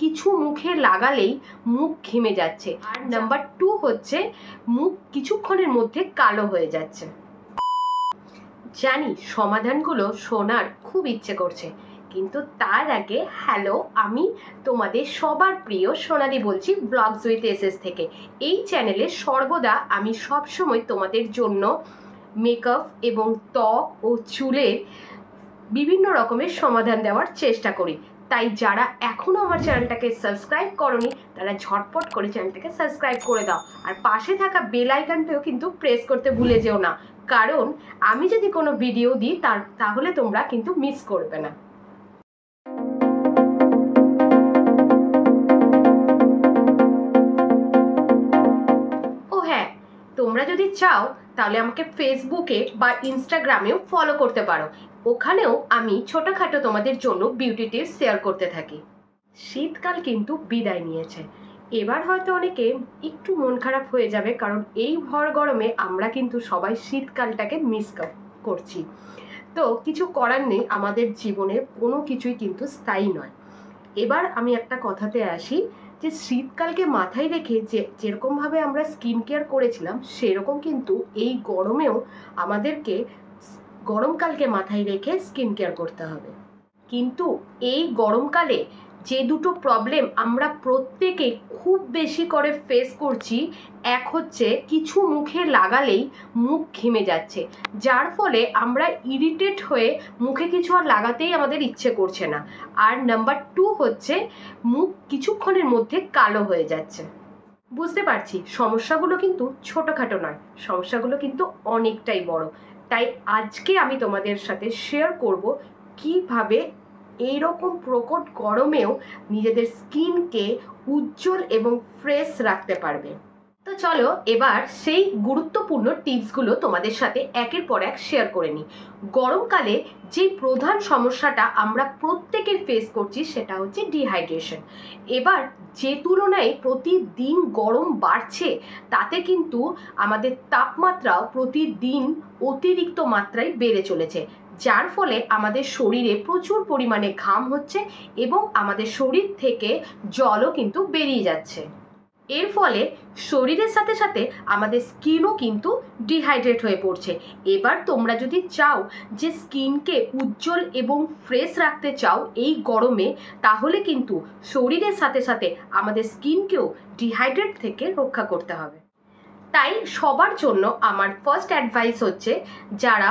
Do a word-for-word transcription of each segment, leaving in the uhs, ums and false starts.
কিছু মুখে লাগালেই মুখ ঘেমে যাচ্ছে। আর নাম্বার টু হচ্ছে মুখ কিছুক্ষণের মধ্যে কালো হয়ে যাচ্ছে। জানি সমাধানগুলো শোনার খুব ইচ্ছে করছে, কিন্তু তার আগে হ্যালো, আমি তোমাদের সবার প্রিয় সোনালি বলছি ব্লগস উইথ এসএস থেকে। এই চ্যানেলে সর্বদা আমি সবসময় তোমাদের জন্য মেকআপ এবং ত্বক ও চুলের বিভিন্ন রকমের সমাধান দেওয়ার চেষ্টা করি। তাই যারা এখনো আমার চ্যানেলটাকে সাবস্ক্রাইব করনি তারা ঝটপট করে চ্যানেলটাকে সাবস্ক্রাইব করে দাও, আর পাশে থাকা বেল আইকনটাও কিন্তু প্রেস করতে ভুলে যেও না, কারণ আমি যদি কোনো ভিডিও দিই তার তাহলে তোমরা কিন্তু মিস করবে না। ও হ্যাঁ, তোমরা যদি চাও তাহলে আমাকে ফেসবুকে বা ইনস্টাগ্রামেও ফলো করতে পারো। ওখানেও আমি ছোটখাটো তোমাদের জন্য বিউটি টিপস শেয়ার করতে থাকি। শীতকাল কিন্তু বিদায় নিয়েছে। এবার হয়তো অনেকে একটু মন খারাপ হয়ে যাবে, কারণ এই ভর গরমে আমরা কিন্তু সবাই শীতকালটাকে মিস করছি। তো কিছু করার নেই, আমাদের জীবনে কোনো কিছুই কিন্তু স্থায়ী নয়। এবার আমি একটা কথাতে আসি যে শীতকালকে মাথায় রেখে যে যেরকমভাবে আমরা স্কিন কেয়ার করেছিলাম সেরকম কিন্তু এই গরমেও আমাদেরকে গরমকালকে মাথায় রেখে স্কিন কেয়ার করতে হবে। কিন্তু এই গরমকালে যে দুটো প্রবলেম আমরা প্রত্যেকে খুব বেশি করে ফেস করছি, এক হচ্ছে কিছু মুখে লাগালেই মুখ ঘেমে যাচ্ছে, যার ফলে আমরা ইরিটেট হয়ে মুখে কিছু আর লাগাতেই আমাদের ইচ্ছে করছে না। আর নাম্বার টু হচ্ছে মুখ কিছুক্ষণের মধ্যে কালো হয়ে যাচ্ছে। বুঝতে পারছি সমস্যাগুলো কিন্তু ছোটখাটো নয়, সমস্যাগুলো কিন্তু অনেকটাই বড়। তাই আজকে আমি তোমাদের সাথে শেয়ার করব কিভাবে এইরকম প্রকট গরমেও নিজেদের স্কিনকে উজ্জ্বল এবং ফ্রেশ রাখতে পারবে। তো চলো এবার সেই গুরুত্বপূর্ণ টিপসগুলো তোমাদের সাথে একের পর এক শেয়ার করে নিই। গরমকালে যে প্রধান সমস্যাটা আমরা প্রত্যেকের ফেস করছি সেটা হচ্ছে ডিহাইড্রেশন। এবার যে তুলনায় প্রতিদিন গরম বাড়ছে তাতে কিন্তু আমাদের তাপমাত্রাও প্রতিদিন অতিরিক্ত মাত্রায় বেড়ে চলেছে, যার ফলে আমাদের শরীরে প্রচুর পরিমাণে ঘাম হচ্ছে এবং আমাদের শরীর থেকে জলও কিন্তু বেরিয়ে যাচ্ছে। এর ফলে শরীরের সাথে সাথে আমাদের স্কিনও কিন্তু ডিহাইড্রেট হয়ে পড়ছে। এবার তোমরা যদি চাও যে স্কিনকে উজ্জ্বল এবং ফ্রেশ রাখতে চাও এই গরমে, তাহলে কিন্তু শরীরের সাথে সাথে আমাদের স্কিনকেও ডিহাইড্রেট থেকে রক্ষা করতে হবে। তাই সবার জন্য আমার ফার্স্ট অ্যাডভাইস হচ্ছে, যারা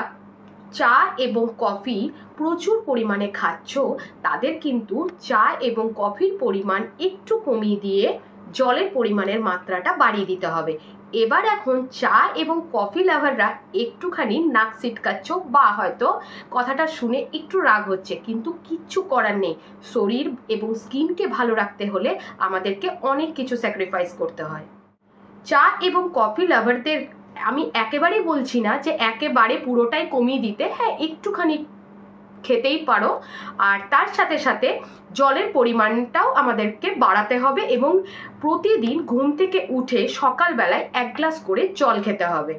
চা এবং কফি প্রচুর পরিমাণে খাচ্ছ তাদের কিন্তু চা এবং কফির পরিমাণ একটু কমিয়ে দিয়ে জলের পরিমাণের মাত্রাটা বাড়িয়ে দিতে হবে। এবার এখন চা এবং কফি লাভাররা একটুখানি নাক সিটকাচ্ছ বা হয়তো কথাটা শুনে একটু রাগ হচ্ছে, কিন্তু কিচ্ছু করার নেই। শরীর এবং স্কিনকে ভালো রাখতে হলে আমাদেরকে অনেক কিছু স্যাক্রিফাইস করতে হয়। চা এবং কফি লাভারদের আমি একেবারেই বলছি না যে একেবারে পুরোটাই কমিয়ে দিতে, হ্যাঁ একটুখানি খেতেই পারো, আর তার সাথে সাথে জলের পরিমাণটাও আমাদেরকে বাড়াতে হবে এবং প্রতিদিন ঘুম থেকে উঠে সকালবেলায় এক গ্লাস করে জল খেতে হবে।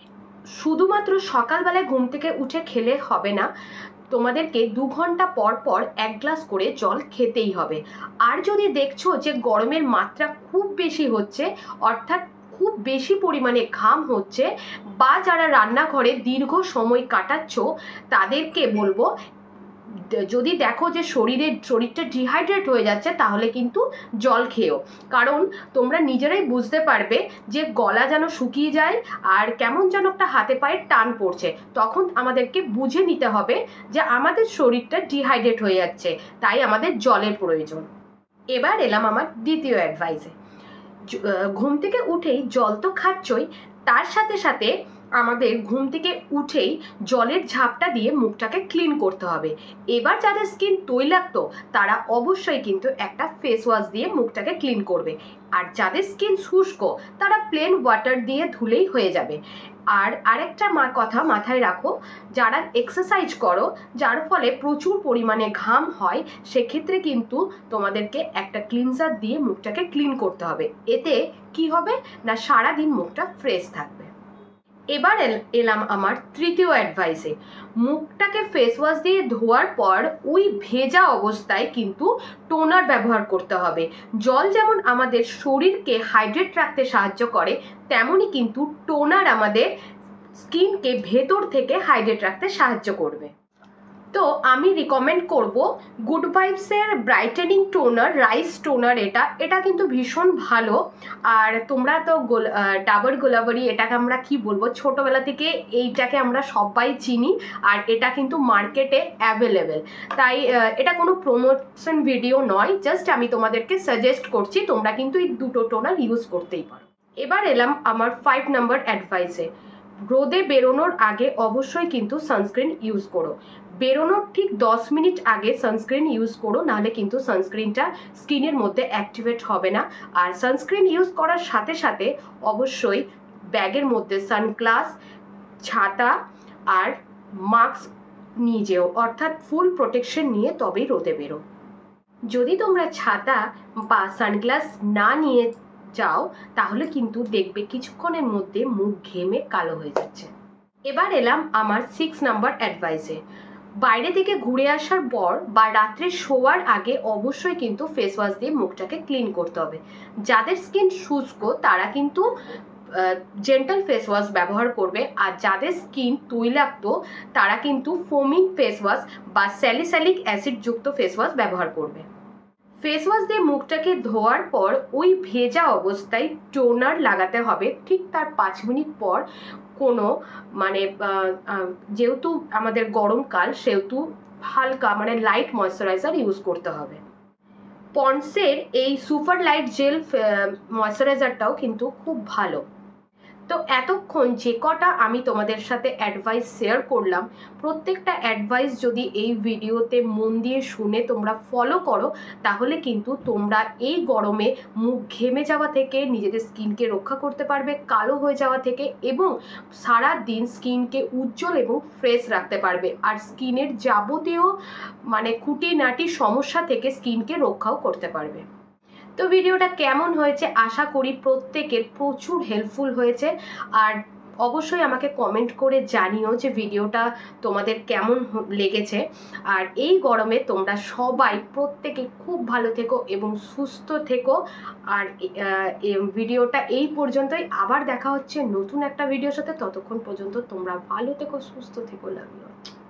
শুধুমাত্র সকালবেলায় ঘুম থেকে উঠে খেলে হবে না, তোমাদেরকে দু ঘন্টা পর পর এক গ্লাস করে জল খেতেই হবে। আর যদি দেখছো যে গরমের মাত্রা খুব বেশি হচ্ছে, অর্থাৎ খুব বেশি পরিমাণে ঘাম হচ্ছে, বা যারা রান্নাঘরে দীর্ঘ সময় কাটাচ্ছ তাদেরকে বলবো, যদি দেখো যে শরীরের শরীরটা ডিহাইড্রেট হয়ে যাচ্ছে তাহলে কিন্তু জল খেও, কারণ তোমরা নিজেরাই বুঝতে পারবে যে গলা যেন শুকিয়ে যায় আর কেমন যেন একটা হাতে পায়ে টান পড়ছে, তখন আমাদেরকে বুঝে নিতে হবে যে আমাদের শরীরটা ডিহাইড্রেট হয়ে যাচ্ছে, তাই আমাদের জলের প্রয়োজন। এবার এলাম আমার দ্বিতীয় অ্যাডভাইসে। ঘুম থেকে উঠেই জল তো খাচ্ছই, তার সাথে সাথে আমাদের ঘুম থেকে উঠেই জলের ঝাপটা দিয়ে মুখটাকে ক্লিন করতে হবে। এবার যাদের স্কিন তৈলাক্ত তারা অবশ্যই কিন্তু একটা ফেস ওয়াশ দিয়ে মুখটাকে ক্লিন করবে, আর যাদের স্কিন শুষ্ক তারা প্লেন ওয়াটার দিয়ে ধুলেই হয়ে যাবে। আর আরেকটা কথা মাথায় রাখো, যারা এক্সারসাইজ করো যার ফলে প্রচুর পরিমাণে ঘাম হয়, সেক্ষেত্রে কিন্তু তোমাদেরকে একটা ক্লিনজার দিয়ে মুখটাকে ক্লিন করতে হবে। এতে কি হবে না, সারাদিন মুখটা ফ্রেশ থাকবে। এবার এলাম আমার তৃতীয় অ্যাডভাইসে। মুখটাকে ফেস ওয়াশ দিয়ে ধোয়ার পর ওই ভেজা অবস্থায় কিন্তু টোনার ব্যবহার করতে হবে। জল যেমন আমাদের শরীরকে হাইড্রেট রাখতে সাহায্য করে, তেমনই কিন্তু টোনার আমাদের স্কিনকে ভেতর থেকে হাইড্রেট রাখতে সাহায্য করবে। তো আমি রিকমেন্ড করব গুড ভাইবসের ব্রাইটেনিং টোনার, রাইস টোনার। এটা এটা কিন্তু ভীষণ ভালো। আর তোমরা তো ডাবর গোলাবারি, এটাকে আমরা কি বলবো, ছোটবেলা থেকে এইটাকে আমরা সবাই চিনি, আর এটা কিন্তু মার্কেটে অ্যাভেলেবেল। তাই এটা কোনো প্রমোশন ভিডিও নয়, জাস্ট আমি তোমাদেরকে সাজেস্ট করছি, তোমরা কিন্তু এই দুটো টোনার ইউজ করতেই পারো। এবার এলাম আমার ফাইভ নাম্বার অ্যাডভাইসে। রোদে বেরোনোর আগে অবশ্যই কিন্তু সানস্ক্রিন ইউজ করো। বেরোনোর ঠিক দশ মিনিট আগে সানস্ক্রিন ইউজ করো, নাহলে কিন্তু সানস্ক্রিনটা স্কিনের মধ্যে অ্যাক্টিভেট হবে না। আর সানস্ক্রিন ইউজ করার সাথে সাথে অবশ্যই ব্যাগের মধ্যে সানগ্লাস, ছাতা আর মাস্ক নিয়ে যেও, অর্থাৎ ফুল প্রোটেকশন নিয়ে তবেই রোদে বেরো। যদি তোমরা ছাতা বা সানগ্লাস না নিয়ে যাও তাহলে কিন্তু দেখবে কিছুক্ষণের মধ্যে মুখ ঘেমে কালো হয়ে যাচ্ছে। এবার এলাম আমার সিক্স নাম্বার অ্যাডভাইসে। বাইরে থেকে ঘুরে আসার পর বা রাত্রে শোয়ার আগে অবশ্যই কিন্তু ফেস ওয়াশ দিয়ে মুখটাকে ক্লিন করতে হবে। যাদের স্কিন শুষ্ক তারা কিন্তু জেন্টাল ফেস ওয়াশ ব্যবহার করবে, আর যাদের স্কিন তৈলাক্ত তারা কিন্তু ফোমিং ফেস ওয়াশ বা স্যালিসাইলিক অ্যাসিড যুক্ত ফেস ওয়াশ ব্যবহার করবে। ফেস ওয়াশ দিয়ে মুখটাকে ধোয়ার পর ওই ভেজা অবস্থায় টোনার লাগাতে হবে। ঠিক তার পাঁচ মিনিট পর কোনো মানে যেহেতু আমাদের গরমকাল সেহেতু হালকা মানে লাইট ময়শ্চারাইজার ইউজ করতে হবে। পন্ডসের এই সুপার লাইট জেল ময়শ্চারাইজারটাও কিন্তু খুব ভালো। তো এতক্ষণ যে কটা আমি তোমাদের সাথে অ্যাডভাইস শেয়ার করলাম, প্রত্যেকটা অ্যাডভাইস যদি এই ভিডিওতে মন দিয়ে শুনে তোমরা ফলো করো তাহলে কিন্তু তোমরা এই গরমে মুখ ঘেমে যাওয়া থেকে নিজেদের স্কিনকে রক্ষা করতে পারবে, কালো হয়ে যাওয়া থেকে, এবং সারা দিন স্কিনকে উজ্জ্বল এবং ফ্রেশ রাখতে পারবে, আর স্কিনের যাবতীয় মানে খুঁটিনাটি সমস্যা থেকে স্কিনকে রক্ষাও করতে পারবে। তো ভিডিওটা কেমন হয়েছে আশা করি প্রত্যেকের প্রচুর হেল্পফুল হয়েছে। আর অবশ্যই আমাকে কমেন্ট করে জানিও যে ভিডিওটা তোমাদের কেমন লেগেছে। আর এই গরমে তোমরা সবাই প্রত্যেকে খুব ভালো থেকো এবং সুস্থ থেকো। আর ভিডিওটা এই পর্যন্তই, আবার দেখা হচ্ছে নতুন একটা ভিডিওর সাথে। ততক্ষণ পর্যন্ত তোমরা ভালো থেকো, সুস্থ থেকো। Love you.